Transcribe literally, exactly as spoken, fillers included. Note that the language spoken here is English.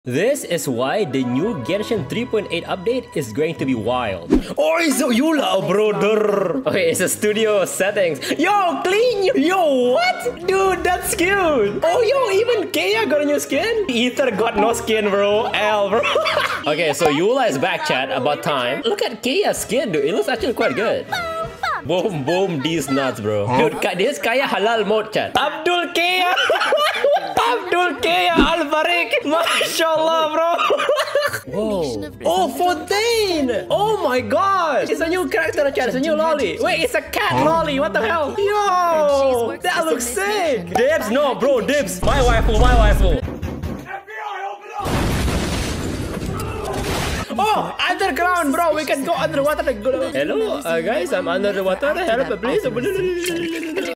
This is why the new Genshin three point eight update is going to be wild. Oh, it's so Yula, brother. Okay, it's a studio settings. Yo, clean. Yo, what? Dude, that's cute. Oh, yo, even Kaya got a new skin. Ether got no skin, bro. L, bro. Okay, so Yula is back, chat. About time. Look at Kaya's skin, dude. It looks actually quite good. Boom, boom, these nuts, bro. Dude, this Kaya halal mode, chat. Abdul Kaya. Abdul Kaya Al-Barik. MashaAllah, bro. Whoa. Oh, Fontaine. Oh my god. It's a new character, chat. It's a new lolly. Wait, it's a cat lolly. What the hell? Yo, that looks sick. Dibs, no, bro, dibs. My waifu, my waifu. Oh, underground, bro. We can go underwater. Hello, uh, guys. I'm under the water. Help, please.